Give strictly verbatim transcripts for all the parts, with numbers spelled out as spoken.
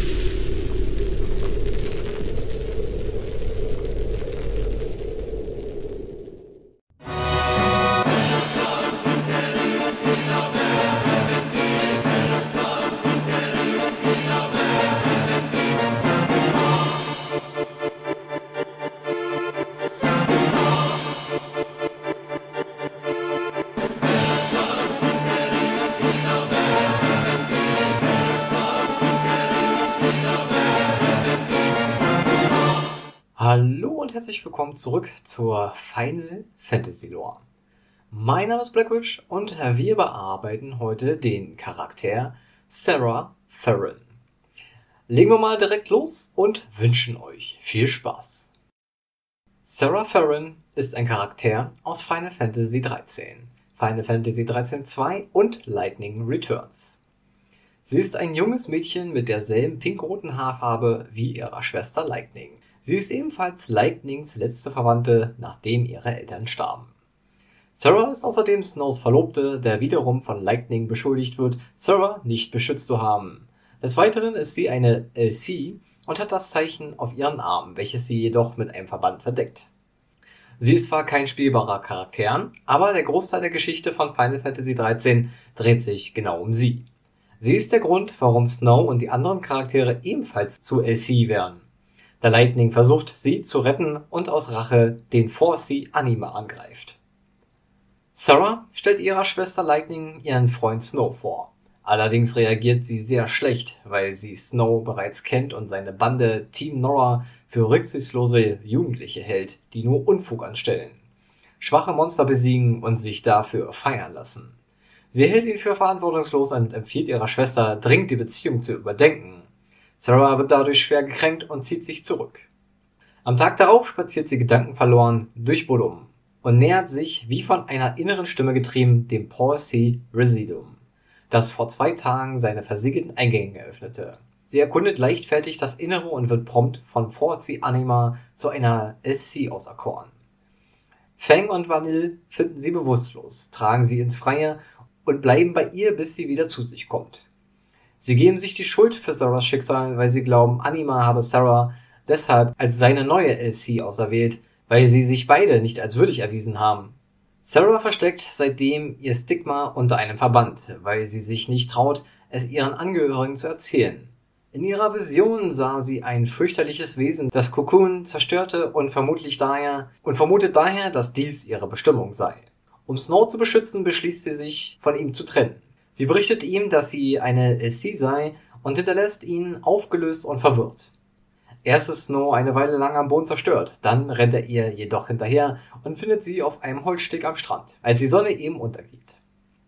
Hallo und herzlich willkommen zurück zur Final Fantasy Lore. Mein Name ist Blackwitch und wir bearbeiten heute den Charakter Sarah Theron. Legen wir mal direkt los und wünschen euch viel Spaß. Sarah Theron ist ein Charakter aus Final Fantasy dreizehn, Final Fantasy dreizehn zwei und Lightning Returns. Sie ist ein junges Mädchen mit derselben pinkroten Haarfarbe wie ihrer Schwester Lightning. Sie ist ebenfalls Lightnings letzte Verwandte, nachdem ihre Eltern starben. Sarah ist außerdem Snows Verlobte, der wiederum von Lightning beschuldigt wird, Sarah nicht beschützt zu haben. Des Weiteren ist sie eine L C und hat das Zeichen auf ihren Arm, welches sie jedoch mit einem Verband verdeckt. Sie ist zwar kein spielbarer Charakter, aber der Großteil der Geschichte von Final Fantasy dreizehn dreht sich genau um sie. Sie ist der Grund, warum Snow und die anderen Charaktere ebenfalls zu L C werden. Da Lightning versucht, sie zu retten und aus Rache den four C Anima angreift. Sarah stellt ihrer Schwester Lightning ihren Freund Snow vor. Allerdings reagiert sie sehr schlecht, weil sie Snow bereits kennt und seine Bande Team Nora für rücksichtslose Jugendliche hält, die nur Unfug anstellen, schwache Monster besiegen und sich dafür feiern lassen. Sie hält ihn für verantwortungslos und empfiehlt ihrer Schwester, dringend die Beziehung zu überdenken. Sarah wird dadurch schwer gekränkt und zieht sich zurück. Am Tag darauf spaziert sie gedankenverloren durch Bodum und nähert sich, wie von einer inneren Stimme getrieben, dem four C Residuum, das vor zwei Tagen seine versiegelten Eingänge öffnete. Sie erkundet leichtfertig das Innere und wird prompt von four C Anima zu einer L C auserkoren. Fang und Vanille finden sie bewusstlos, tragen sie ins Freie und bleiben bei ihr, bis sie wieder zu sich kommt. Sie geben sich die Schuld für Sarahs Schicksal, weil sie glauben, Anima habe Sarah deshalb als seine neue L C auserwählt, weil sie sich beide nicht als würdig erwiesen haben. Sarah versteckt seitdem ihr Stigma unter einem Verband, weil sie sich nicht traut, es ihren Angehörigen zu erzählen. In ihrer Vision sah sie ein fürchterliches Wesen, das Cocoon zerstörte und vermutlich daher und vermutet daher, dass dies ihre Bestimmung sei. Um Snow zu beschützen, beschließt sie sich, von ihm zu trennen. Sie berichtet ihm, dass sie eine L C sei und hinterlässt ihn aufgelöst und verwirrt. Erst ist Snow eine Weile lang am Boden zerstört, dann rennt er ihr jedoch hinterher und findet sie auf einem Holzsteg am Strand, als die Sonne eben untergeht.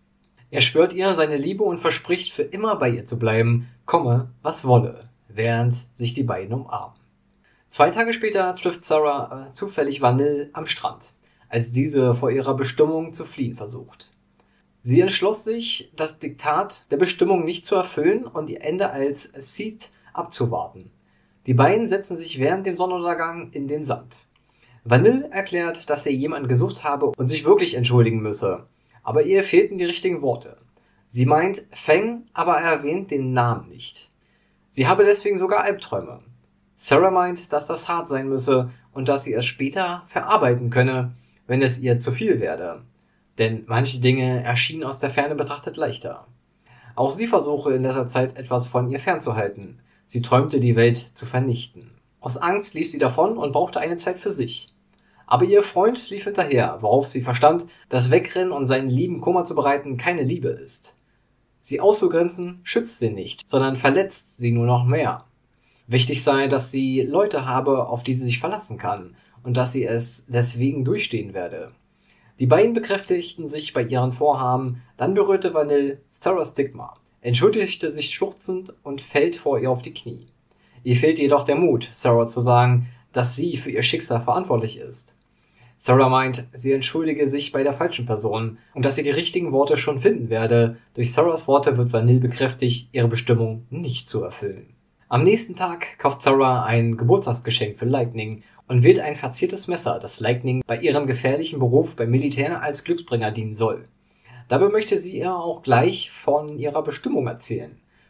Er schwört ihr seine Liebe und verspricht, für immer bei ihr zu bleiben, komme, was wolle, während sich die beiden umarmen. Zwei Tage später trifft Sarah zufällig Vanille am Strand, als diese vor ihrer Bestimmung zu fliehen versucht. Sie entschloss sich, das Diktat der Bestimmung nicht zu erfüllen und ihr Ende als Seed abzuwarten. Die beiden setzen sich während dem Sonnenuntergang in den Sand. Vanille erklärt, dass sie jemanden gesucht habe und sich wirklich entschuldigen müsse, aber ihr fehlten die richtigen Worte. Sie meint Fang, aber er erwähnt den Namen nicht. Sie habe deswegen sogar Albträume. Sarah meint, dass das hart sein müsse und dass sie es später verarbeiten könne, wenn es ihr zu viel werde. Denn manche Dinge erschienen aus der Ferne betrachtet leichter. Auch sie versuche in letzter Zeit etwas von ihr fernzuhalten. Sie träumte, die Welt zu vernichten. Aus Angst lief sie davon und brauchte eine Zeit für sich. Aber ihr Freund lief hinterher, worauf sie verstand, dass Wegrennen und seinen Lieben Kummer zu bereiten keine Liebe ist. Sie auszugrenzen schützt sie nicht, sondern verletzt sie nur noch mehr. Wichtig sei, dass sie Leute habe, auf die sie sich verlassen kann und dass sie es deswegen durchstehen werde. Die beiden bekräftigten sich bei ihren Vorhaben, dann berührte Vanille Sarahs Stigma, entschuldigte sich schluchzend und fällt vor ihr auf die Knie. Ihr fehlt jedoch der Mut, Sarah zu sagen, dass sie für ihr Schicksal verantwortlich ist. Sarah meint, sie entschuldige sich bei der falschen Person und dass sie die richtigen Worte schon finden werde. Durch Sarahs Worte wird Vanille bekräftigt, ihre Bestimmung nicht zu erfüllen. Am nächsten Tag kauft Sarah ein Geburtstagsgeschenk für Lightning und wählt ein verziertes Messer, das Lightning bei ihrem gefährlichen Beruf beim Militär als Glücksbringer dienen soll. Dabei möchte sie ihr auch gleich von ihrer Bestimmung erzählen.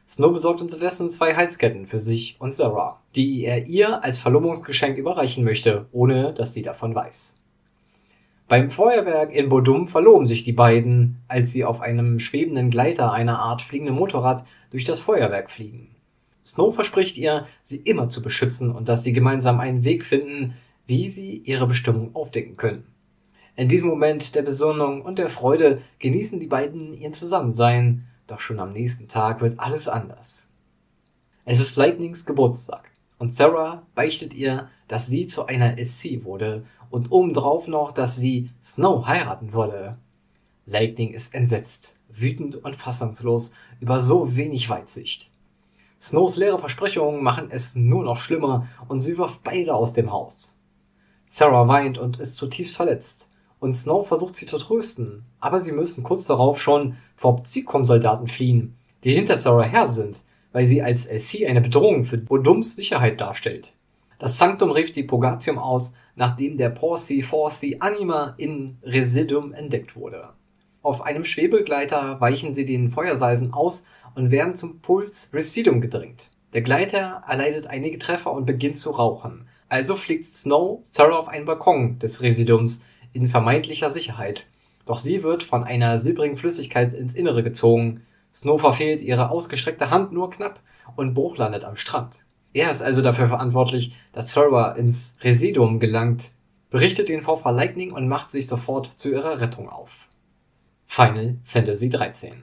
Snow besorgt unterdessen zwei Halsketten für sich und Sarah, die er ihr als Verlobungsgeschenk überreichen möchte, ohne dass sie davon weiß. Beim Feuerwerk in Bodum verloben sich die beiden, als sie auf einem schwebenden Gleiter, einer Art fliegendem Motorrad, durch das Feuerwerk fliegen. Snow verspricht ihr, sie immer zu beschützen und dass sie gemeinsam einen Weg finden, wie sie ihre Bestimmung aufdecken können. In diesem Moment der Besinnung und der Freude genießen die beiden ihr Zusammensein, doch schon am nächsten Tag wird alles anders. Es ist Lightnings Geburtstag und Sarah beichtet ihr, dass sie zu einer S C wurde und obendrauf noch, dass sie Snow heiraten wolle. Lightning ist entsetzt, wütend und fassungslos über so wenig Weitsicht. Snows leere Versprechungen machen es nur noch schlimmer und sie wirft beide aus dem Haus. Sarah weint und ist zutiefst verletzt. Und Snow versucht sie zu trösten, aber sie müssen kurz darauf schon vor Psychom-Soldaten fliehen, die hinter Sarah her sind, weil sie als S C eine Bedrohung für Bodums Sicherheit darstellt. Das Sanctum rief die Purgatium aus, nachdem der Porci Forci Anima in Residuum entdeckt wurde. Auf einem Schwebegleiter weichen sie den Feuersalven aus und werden zum Puls Residuum gedrängt. Der Gleiter erleidet einige Treffer und beginnt zu rauchen. Also fliegt Snow Sarah auf einen Balkon des Residuums in vermeintlicher Sicherheit. Doch sie wird von einer silbrigen Flüssigkeit ins Innere gezogen. Snow verfehlt ihre ausgestreckte Hand nur knapp und Bruch landet am Strand. Er ist also dafür verantwortlich, dass Sarah ins Residuum gelangt, berichtet den Vorfall Lightning und macht sich sofort zu ihrer Rettung auf. Final Fantasy dreizehn.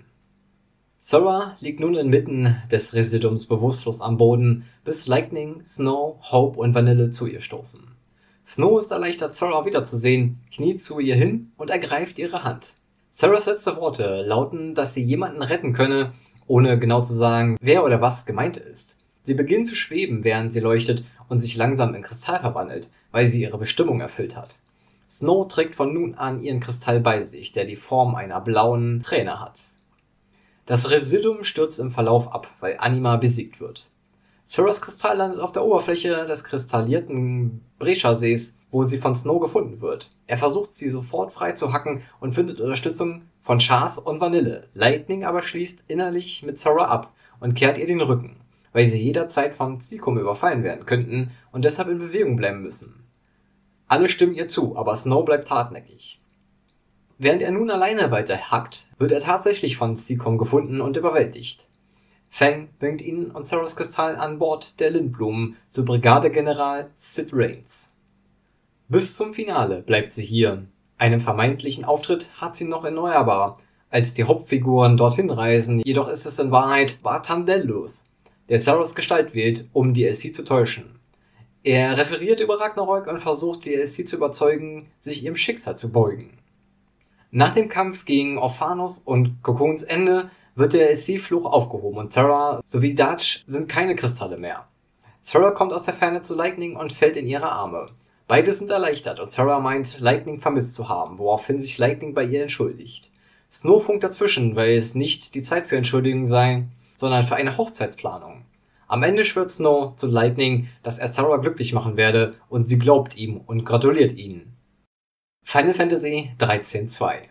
Sarah liegt nun inmitten des Residuums bewusstlos am Boden, bis Lightning, Snow, Hope und Vanille zu ihr stoßen. Snow ist erleichtert, Sarah wiederzusehen, kniet zu ihr hin und ergreift ihre Hand. Sarahs letzte Worte lauten, dass sie jemanden retten könne, ohne genau zu sagen, wer oder was gemeint ist. Sie beginnt zu schweben, während sie leuchtet und sich langsam in Kristall verwandelt, weil sie ihre Bestimmung erfüllt hat. Snow trägt von nun an ihren Kristall bei sich, der die Form einer blauen Träne hat. Das Residuum stürzt im Verlauf ab, weil Anima besiegt wird. Sarahs Kristall landet auf der Oberfläche des kristallierten Brescia-Sees, wo sie von Snow gefunden wird. Er versucht, sie sofort frei zu hacken und findet Unterstützung von Chas und Vanille. Lightning aber schließt innerlich mit Sarah ab und kehrt ihr den Rücken, weil sie jederzeit vom Psychom überfallen werden könnten und deshalb in Bewegung bleiben müssen. Alle stimmen ihr zu, aber Snow bleibt hartnäckig. Während er nun alleine weiter hackt, wird er tatsächlich von Psychom gefunden und überwältigt. Fang bringt ihn und Sarahs Kristall an Bord der Lindblumen zu Brigadegeneral Sid Raines. Bis zum Finale bleibt sie hier. Einen vermeintlichen Auftritt hat sie noch in Neuerbar, als die Hauptfiguren dorthin reisen, jedoch ist es in Wahrheit Bartandellus, der Sarahs Gestalt wählt, um die S C zu täuschen. Er referiert über Ragnarök und versucht, die S C zu überzeugen, sich ihrem Schicksal zu beugen. Nach dem Kampf gegen Orphanus und Cocoons Ende wird der S C-Fluch aufgehoben und Sarah sowie Dutch sind keine Kristalle mehr. Sarah kommt aus der Ferne zu Lightning und fällt in ihre Arme. Beide sind erleichtert und Sarah meint, Lightning vermisst zu haben, woraufhin sich Lightning bei ihr entschuldigt. Snow funkt dazwischen, weil es nicht die Zeit für Entschuldigungen sei, sondern für eine Hochzeitsplanung. Am Ende schwört Snow zu Lightning, dass er Sarah glücklich machen werde und sie glaubt ihm und gratuliert ihnen. Final Fantasy dreizehn zwei.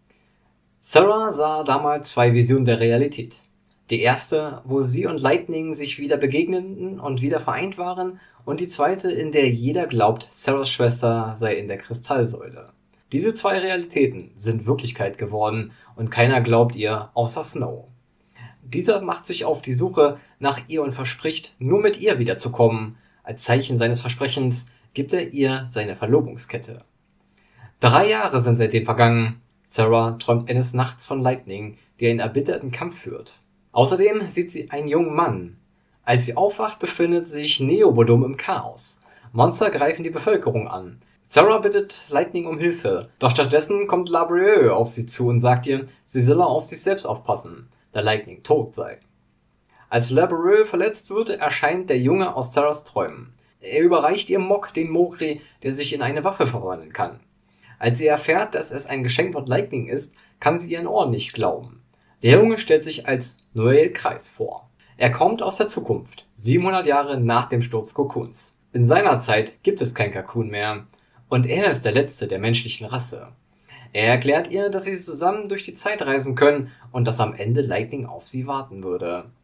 Sarah sah damals zwei Visionen der Realität. Die erste, wo sie und Lightning sich wieder begegneten und wieder vereint waren, und die zweite, in der jeder glaubt, Sarahs Schwester sei in der Kristallsäule. Diese zwei Realitäten sind Wirklichkeit geworden und keiner glaubt ihr, außer Snow. Dieser macht sich auf die Suche nach ihr und verspricht, nur mit ihr wiederzukommen. Als Zeichen seines Versprechens gibt er ihr seine Verlobungskette. Drei Jahre sind seitdem vergangen. Sarah träumt eines Nachts von Lightning, der einen erbitterten Kampf führt. Außerdem sieht sie einen jungen Mann. Als sie aufwacht, befindet sich Neobodum im Chaos. Monster greifen die Bevölkerung an. Sarah bittet Lightning um Hilfe, doch stattdessen kommt Labrieux auf sie zu und sagt ihr, sie solle auf sich selbst aufpassen, da Lightning tot sei. Als Labrieux verletzt wird, erscheint der Junge aus Sarahs Träumen. Er überreicht ihr Mok den Mokri, der sich in eine Waffe verwandeln kann. Als sie erfährt, dass es ein Geschenk von Lightning ist, kann sie ihren Ohren nicht glauben. Der Junge stellt sich als Noel Kreis vor. Er kommt aus der Zukunft, siebenhundert Jahre nach dem Sturz Cocoons. In seiner Zeit gibt es kein Cocoon mehr und er ist der letzte der menschlichen Rasse. Er erklärt ihr, dass sie zusammen durch die Zeit reisen können und dass am Ende Lightning auf sie warten würde.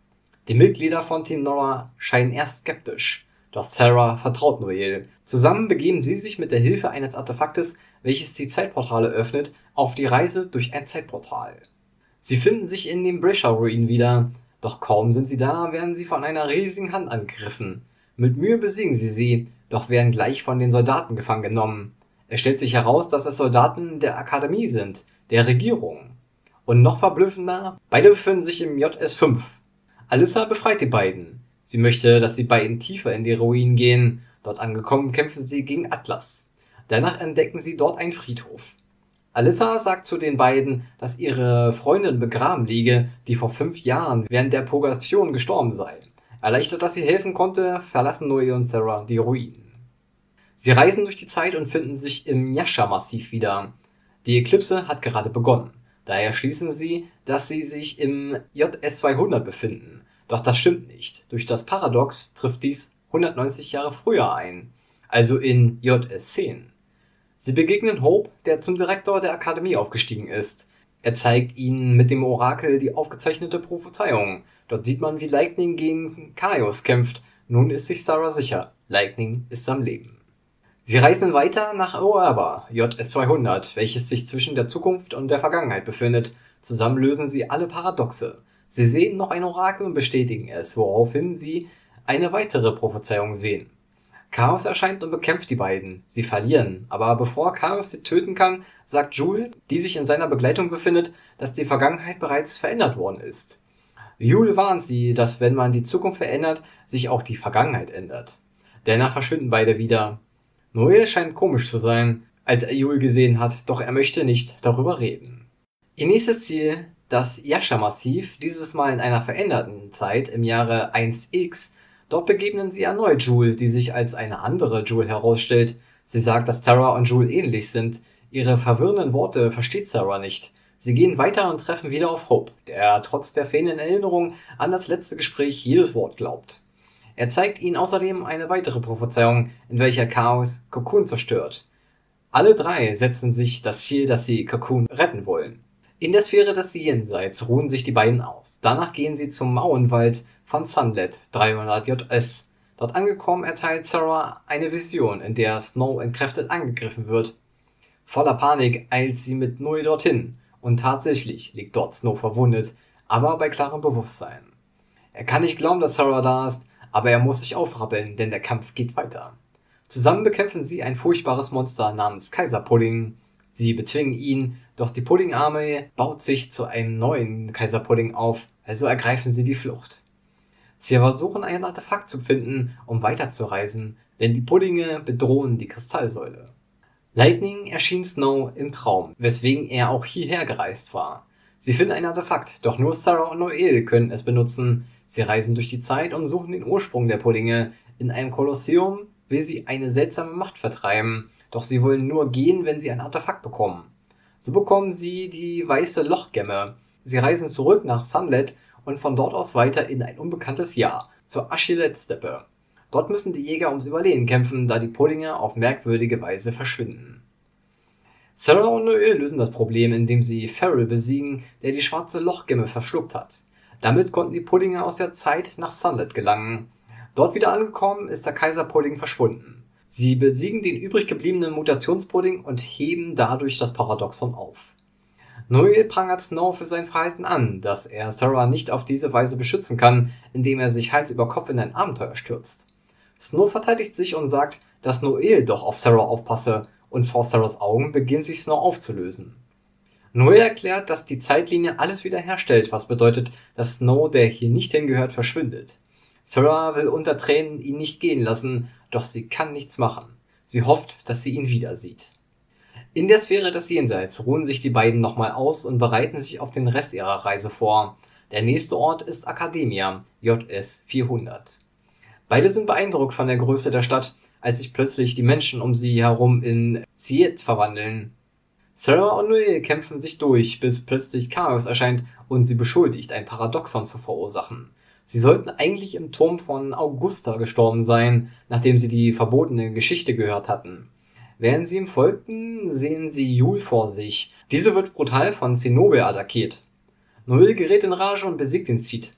Die Mitglieder von Team Nora scheinen erst skeptisch, doch Sarah vertraut Noel. Zusammen begeben sie sich mit der Hilfe eines Artefaktes, welches die Zeitportale öffnet, auf die Reise durch ein Zeitportal. Sie finden sich in den Brescia-Ruinen wieder, doch kaum sind sie da, werden sie von einer riesigen Hand angegriffen. Mit Mühe besiegen sie sie, doch werden gleich von den Soldaten gefangen genommen. Es stellt sich heraus, dass es Soldaten der Akademie sind, der Regierung. Und noch verblüffender, beide befinden sich im J S fünf. Alyssa befreit die beiden. Sie möchte, dass die beiden tiefer in die Ruinen gehen. Dort angekommen kämpfen sie gegen Atlas. Danach entdecken sie dort einen Friedhof. Alyssa sagt zu den beiden, dass ihre Freundin begraben liege, die vor fünf Jahren während der Purgation gestorben sei. Erleichtert, dass sie helfen konnte, verlassen Noel und Sarah die Ruinen. Sie reisen durch die Zeit und finden sich im Yasha-Massiv wieder. Die Eklipse hat gerade begonnen. Daher schließen sie, dass sie sich im J S zweihundert befinden. Doch das stimmt nicht. Durch das Paradox trifft dies hundertneunzig Jahre früher ein, also in J S zehn. Sie begegnen Hope, der zum Direktor der Akademie aufgestiegen ist. Er zeigt ihnen mit dem Orakel die aufgezeichnete Prophezeiung. Dort sieht man, wie Lightning gegen Chaos kämpft. Nun ist sich Sarah sicher, Lightning ist am Leben. Sie reisen weiter nach Oerba, J S zweihundert, welches sich zwischen der Zukunft und der Vergangenheit befindet. Zusammen lösen sie alle Paradoxe. Sie sehen noch ein Orakel und bestätigen es, woraufhin sie eine weitere Prophezeiung sehen. Chaos erscheint und bekämpft die beiden. Sie verlieren, aber bevor Chaos sie töten kann, sagt Joule, die sich in seiner Begleitung befindet, dass die Vergangenheit bereits verändert worden ist. Joule warnt sie, dass wenn man die Zukunft verändert, sich auch die Vergangenheit ändert. Danach verschwinden beide wieder. Noel scheint komisch zu sein, als er Joule gesehen hat, doch er möchte nicht darüber reden. Ihr nächstes Ziel, das Yasha-Massiv, dieses Mal in einer veränderten Zeit im Jahre eins x. Dort begegnen sie erneut Joule, die sich als eine andere Joule herausstellt. Sie sagt, dass Sarah und Joule ähnlich sind. Ihre verwirrenden Worte versteht Sarah nicht. Sie gehen weiter und treffen wieder auf Hope, der trotz der fehlenden Erinnerung an das letzte Gespräch jedes Wort glaubt. Er zeigt ihnen außerdem eine weitere Prophezeiung, in welcher Chaos Cocoon zerstört. Alle drei setzen sich das Ziel, dass sie Cocoon retten wollen. In der Sphäre des Jenseits ruhen sich die beiden aus. Danach gehen sie zum Mauenwald von Sunlet, dreihundert J S. Dort angekommen erteilt Sarah eine Vision, in der Snow entkräftet angegriffen wird. Voller Panik eilt sie mit Noel dorthin. Und tatsächlich liegt dort Snow verwundet, aber bei klarem Bewusstsein. Er kann nicht glauben, dass Sarah da ist, aber er muss sich aufrappeln, denn der Kampf geht weiter. Zusammen bekämpfen sie ein furchtbares Monster namens Kaiserpudding. Sie bezwingen ihn, doch die Pudding-Armee baut sich zu einem neuen Kaiserpudding auf, also ergreifen sie die Flucht. Sie versuchen ein Artefakt zu finden, um weiterzureisen, denn die Puddinge bedrohen die Kristallsäule. Lightning erschien Snow im Traum, weswegen er auch hierher gereist war. Sie finden ein Artefakt, doch nur Sarah und Noel können es benutzen. Sie reisen durch die Zeit und suchen den Ursprung der Puddinge. In einem Kolosseum will sie eine seltsame Macht vertreiben, doch sie wollen nur gehen, wenn sie ein Artefakt bekommen. So bekommen sie die weiße Lochgemme. Sie reisen zurück nach Sunlet und von dort aus weiter in ein unbekanntes Jahr, zur Achilet-Steppe. Dort müssen die Jäger ums Überleben kämpfen, da die Puddinge auf merkwürdige Weise verschwinden. Sarah und Noel lösen das Problem, indem sie Farrell besiegen, der die schwarze Lochgemme verschluckt hat. Damit konnten die Puddinge aus der Zeit nach Sunlet gelangen. Dort wieder angekommen, ist der Kaiserpudding verschwunden. Sie besiegen den übrig gebliebenen Mutationspudding und heben dadurch das Paradoxon auf. Noel prangert Snow für sein Verhalten an, dass er Sarah nicht auf diese Weise beschützen kann, indem er sich Hals über Kopf in ein Abenteuer stürzt. Snow verteidigt sich und sagt, dass Noel doch auf Sarah aufpasse, und vor Sarahs Augen beginnt sich Snow aufzulösen. Noel erklärt, dass die Zeitlinie alles wiederherstellt, was bedeutet, dass Snow, der hier nicht hingehört, verschwindet. Sarah will unter Tränen ihn nicht gehen lassen, doch sie kann nichts machen. Sie hofft, dass sie ihn wieder sieht. In der Sphäre des Jenseits ruhen sich die beiden nochmal aus und bereiten sich auf den Rest ihrer Reise vor. Der nächste Ort ist Academia, J S vierhundert. Beide sind beeindruckt von der Größe der Stadt, als sich plötzlich die Menschen um sie herum in Ziet verwandeln. Sarah und Noel kämpfen sich durch, bis plötzlich Chaos erscheint und sie beschuldigt, ein Paradoxon zu verursachen. Sie sollten eigentlich im Turm von Augusta gestorben sein, nachdem sie die verbotene Geschichte gehört hatten. Während sie ihm folgten, sehen sie Joule vor sich. Diese wird brutal von Zenobel attackiert. Noel gerät in Rage und besiegt den Cid.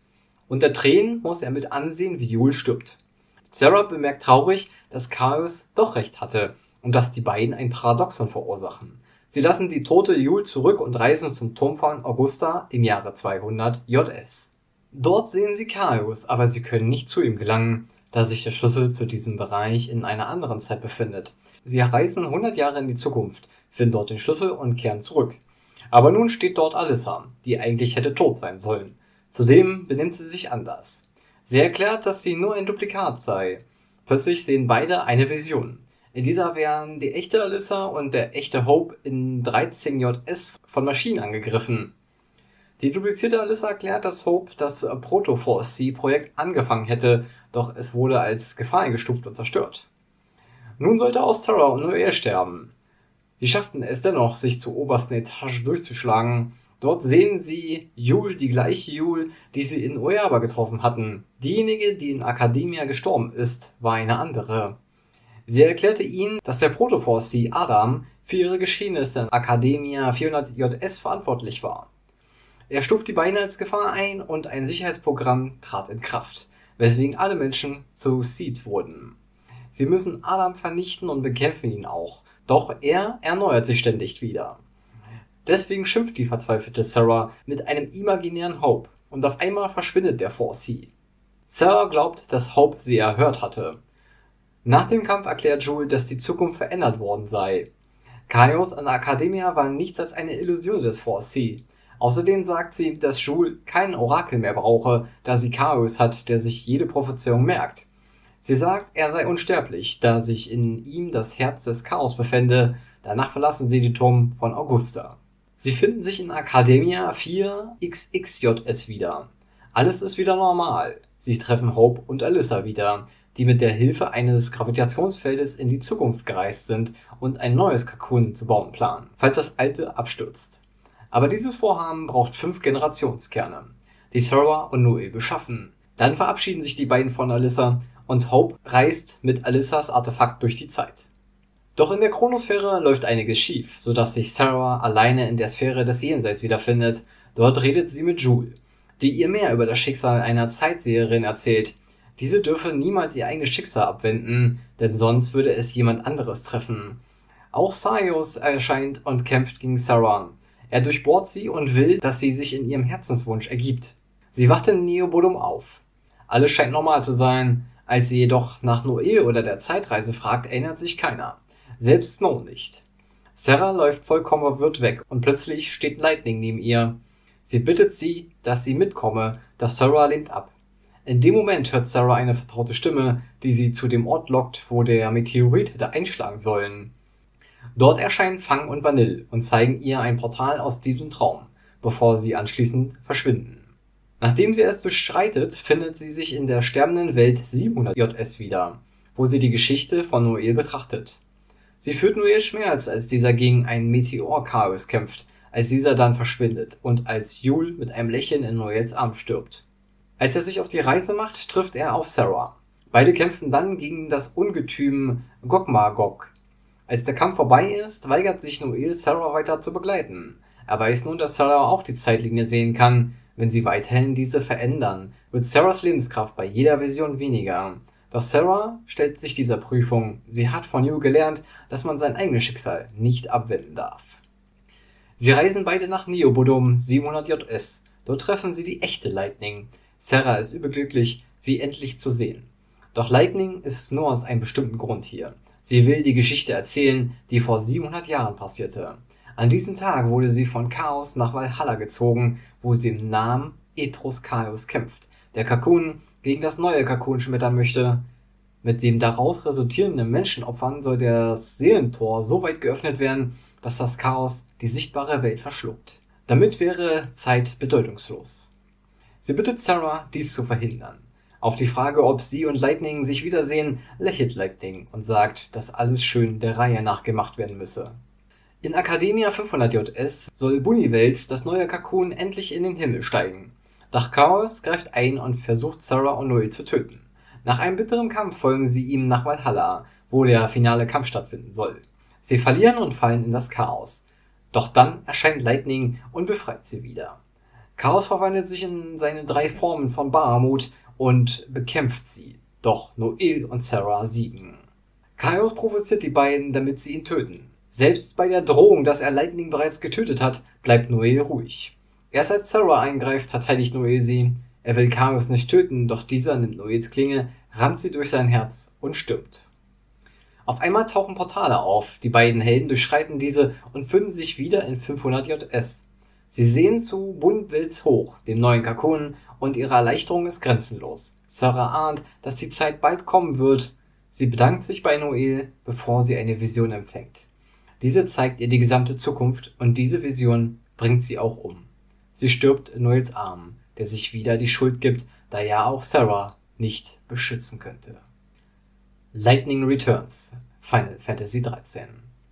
Unter Tränen muss er mit ansehen, wie Yule stirbt. Sarah bemerkt traurig, dass Chaos doch recht hatte und dass die beiden ein Paradoxon verursachen. Sie lassen die tote Yule zurück und reisen zum Turm von Augusta im Jahre zweihundert J S. Dort sehen sie Chaos, aber sie können nicht zu ihm gelangen, da sich der Schlüssel zu diesem Bereich in einer anderen Zeit befindet. Sie reisen hundert Jahre in die Zukunft, finden dort den Schlüssel und kehren zurück. Aber nun steht dort Alyssa, die eigentlich hätte tot sein sollen. Zudem benimmt sie sich anders. Sie erklärt, dass sie nur ein Duplikat sei. Plötzlich sehen beide eine Vision. In dieser werden die echte Alyssa und der echte Hope in dreizehn J S von Maschinen angegriffen. Die duplizierte Alyssa erklärt, dass Hope das Proto-Four C-Projekt angefangen hätte, doch es wurde als Gefahr eingestuft und zerstört. Nun sollte auch Sarah und Noel sterben. Sie schafften es dennoch, sich zur obersten Etage durchzuschlagen. Dort sehen sie Yule, die gleiche Yule, die sie in Oyaba getroffen hatten. Diejenige, die in Academia gestorben ist, war eine andere. Sie erklärte ihnen, dass der Proto-Four C Adam für ihre Geschehnisse in Academia vierhundert J S verantwortlich war. Er stuft die beiden als Gefahr ein und ein Sicherheitsprogramm trat in Kraft, weswegen alle Menschen zu Seed wurden. Sie müssen Adam vernichten und bekämpfen ihn auch, doch er erneuert sich ständig wieder. Deswegen schimpft die verzweifelte Sarah mit einem imaginären Hope und auf einmal verschwindet der Four C. Sarah glaubt, dass Hope sie erhört hatte. Nach dem Kampf erklärt Yule, dass die Zukunft verändert worden sei. Chaos an Academia war nichts als eine Illusion des Four C. Außerdem sagt sie, dass Yule kein Orakel mehr brauche, da sie Chaos hat, der sich jede Prophezeiung merkt. Sie sagt, er sei unsterblich, da sich in ihm das Herz des Chaos befände. Danach verlassen sie den Turm von Augusta. Sie finden sich in Academia vier X X J S wieder. Alles ist wieder normal. Sie treffen Hope und Alyssa wieder, die mit der Hilfe eines Gravitationsfeldes in die Zukunft gereist sind und ein neues Cocoon zu bauen planen, falls das alte abstürzt. Aber dieses Vorhaben braucht fünf Generationskerne, die Sarah und Noel beschaffen. Dann verabschieden sich die beiden von Alyssa und Hope reist mit Alyssas Artefakt durch die Zeit. Doch in der Chronosphäre läuft einiges schief, sodass sich Sarah alleine in der Sphäre des Jenseits wiederfindet. Dort redet sie mit Yule, die ihr mehr über das Schicksal einer Zeitseherin erzählt. Diese dürfe niemals ihr eigenes Schicksal abwenden, denn sonst würde es jemand anderes treffen. Auch Saios erscheint und kämpft gegen Sarah. Er durchbohrt sie und will, dass sie sich in ihrem Herzenswunsch ergibt. Sie wacht in Neobodum auf. Alles scheint normal zu sein. Als sie jedoch nach Noel oder der Zeitreise fragt, erinnert sich keiner. Selbst Snow nicht. Sarah läuft vollkommen verwirrt weg und plötzlich steht Lightning neben ihr. Sie bittet sie, dass sie mitkomme, doch Sarah lehnt ab. In dem Moment hört Sarah eine vertraute Stimme, die sie zu dem Ort lockt, wo der Meteorit hätte einschlagen sollen. Dort erscheinen Fang und Vanille und zeigen ihr ein Portal aus diesem Traum, bevor sie anschließend verschwinden. Nachdem sie es durchschreitet, findet sie sich in der sterbenden Welt siebenhundert J S wieder, wo sie die Geschichte von Noel betrachtet. Sie fühlt Noel Schmerz, als dieser gegen einen Meteor-Chaos kämpft, als dieser dann verschwindet und als Yule mit einem Lächeln in Noels Arm stirbt. Als er sich auf die Reise macht, trifft er auf Sarah. Beide kämpfen dann gegen das Ungetüm Gogmagog. Als der Kampf vorbei ist, weigert sich Noel, Sarah weiter zu begleiten. Er weiß nun, dass Sarah auch die Zeitlinie sehen kann. Wenn sie weiterhin diese verändern, wird Sarahs Lebenskraft bei jeder Vision weniger. Doch Sarah stellt sich dieser Prüfung. Sie hat von Yule gelernt, dass man sein eigenes Schicksal nicht abwenden darf. Sie reisen beide nach Neobodum siebenhundert J S. Dort treffen sie die echte Lightning. Sarah ist überglücklich, sie endlich zu sehen. Doch Lightning ist nur aus einem bestimmten Grund hier. Sie will die Geschichte erzählen, die vor siebenhundert Jahren passierte. An diesem Tag wurde sie von Chaos nach Valhalla gezogen, wo sie im Namen Ethros Chaos kämpft. Der Cocoon gegen das neue Cocoon schmettern möchte. Mit dem daraus resultierenden Menschenopfern soll das Seelentor so weit geöffnet werden, dass das Chaos die sichtbare Welt verschluckt. Damit wäre Zeit bedeutungslos. Sie bittet Sarah, dies zu verhindern. Auf die Frage, ob sie und Lightning sich wiedersehen, lächelt Lightning und sagt, dass alles schön der Reihe nach gemacht werden müsse. In Academia fünfhundert J S soll Bunnyvelds, das neue Cocoon, endlich in den Himmel steigen. Doch Chaos greift ein und versucht Sarah und Noel zu töten. Nach einem bitteren Kampf folgen sie ihm nach Valhalla, wo der finale Kampf stattfinden soll. Sie verlieren und fallen in das Chaos. Doch dann erscheint Lightning und befreit sie wieder. Chaos verwandelt sich in seine drei Formen von Bahamut und bekämpft sie. Doch Noel und Sarah siegen. Chaos provoziert die beiden, damit sie ihn töten. Selbst bei der Drohung, dass er Lightning bereits getötet hat, bleibt Noel ruhig. Erst als Sarah eingreift, verteidigt Noel sie. Er will Chaos nicht töten, doch dieser nimmt Noels Klinge, rammt sie durch sein Herz und stirbt. Auf einmal tauchen Portale auf, die beiden Helden durchschreiten diese und finden sich wieder in fünfhundert J S. Sie sehen zu Bunwelz hoch, dem neuen Kakun, und ihre Erleichterung ist grenzenlos. Sarah ahnt, dass die Zeit bald kommen wird. Sie bedankt sich bei Noel, bevor sie eine Vision empfängt. Diese zeigt ihr die gesamte Zukunft und diese Vision bringt sie auch um. Sie stirbt in Noels Armen, der sich wieder die Schuld gibt, da ja auch Sarah nicht beschützen könnte. Lightning Returns, Final Fantasy dreizehn.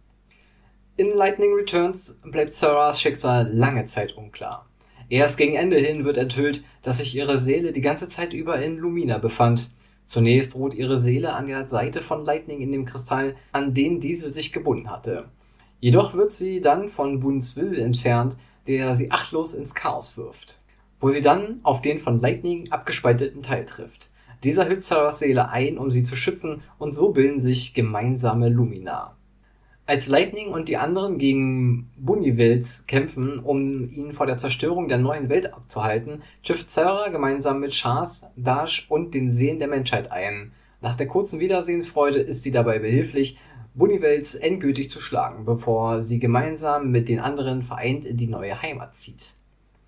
In Lightning Returns bleibt Sarahs Schicksal lange Zeit unklar. Erst gegen Ende hin wird enthüllt, dass sich ihre Seele die ganze Zeit über in Lumina befand. Zunächst ruht ihre Seele an der Seite von Lightning in dem Kristall, an den diese sich gebunden hatte. Jedoch wird sie dann von Buns Will entfernt, der sie achtlos ins Chaos wirft, wo sie dann auf den von Lightning abgespalteten Teil trifft. Dieser hüllt Sarahs Seele ein, um sie zu schützen, und so bilden sich gemeinsame Lumina. Als Lightning und die anderen gegen Bunwelz kämpfen, um ihn vor der Zerstörung der neuen Welt abzuhalten, trifft Sarah gemeinsam mit Chas, Dash und den Seelen der Menschheit ein. Nach der kurzen Wiedersehensfreude ist sie dabei behilflich, Bunwelz endgültig zu schlagen, bevor sie gemeinsam mit den anderen vereint in die neue Heimat zieht.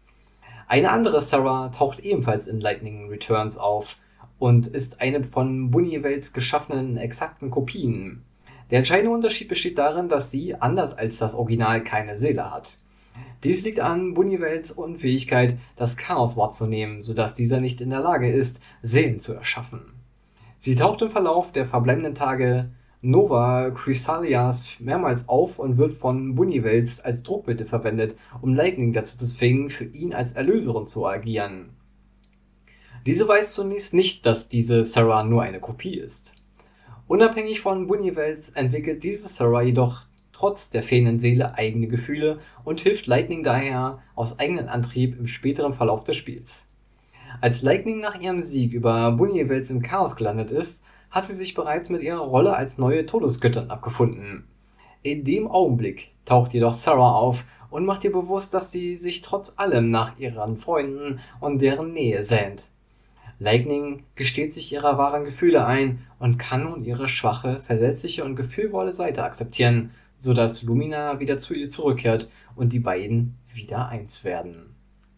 Eine andere Sarah taucht ebenfalls in Lightning Returns auf und ist eine von Bunwelz geschaffenen exakten Kopien. Der entscheidende Unterschied besteht darin, dass sie, anders als das Original, keine Seele hat. Dies liegt an Bunwelz Unfähigkeit, das Chaos wahrzunehmen, sodass dieser nicht in der Lage ist, Seelen zu erschaffen. Sie taucht im Verlauf der verbleibenden Tage Nova Chrysalias mehrmals auf und wird von Bunwelz als Druckmittel verwendet, um Lightning dazu zu zwingen, für ihn als Erlöserin zu agieren. Diese weiß zunächst nicht, dass diese Sarah nur eine Kopie ist. Unabhängig von Bunwelz entwickelt diese Sarah jedoch trotz der fehlenden Seele eigene Gefühle und hilft Lightning daher aus eigenem Antrieb im späteren Verlauf des Spiels. Als Lightning nach ihrem Sieg über Bunwelz im Chaos gelandet ist, hat sie sich bereits mit ihrer Rolle als neue Todesgöttin abgefunden. In dem Augenblick taucht jedoch Sarah auf und macht ihr bewusst, dass sie sich trotz allem nach ihren Freunden und deren Nähe sehnt. Lightning gesteht sich ihrer wahren Gefühle ein und kann nun ihre schwache, verletzliche und gefühlvolle Seite akzeptieren, sodass Lumina wieder zu ihr zurückkehrt und die beiden wieder eins werden.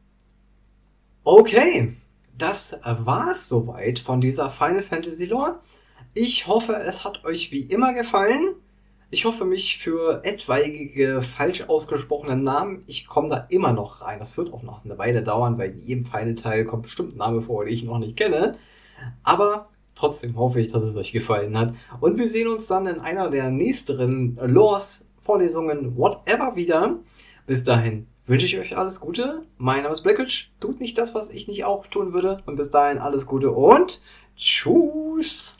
Okay, das war's soweit von dieser Final Fantasy Lore. Ich hoffe, es hat euch wie immer gefallen. Ich hoffe mich für etwaige falsch ausgesprochene Namen, ich komme da immer noch rein. Das wird auch noch eine Weile dauern, weil in jedem Final Teil kommt bestimmt ein Name vor, den ich noch nicht kenne. Aber trotzdem hoffe ich, dass es euch gefallen hat. Und wir sehen uns dann in einer der nächsten Lores, Vorlesungen, whatever wieder. Bis dahin wünsche ich euch alles Gute. Mein Name ist Blackwitch. Tut nicht das, was ich nicht auch tun würde. Und bis dahin alles Gute und tschüss.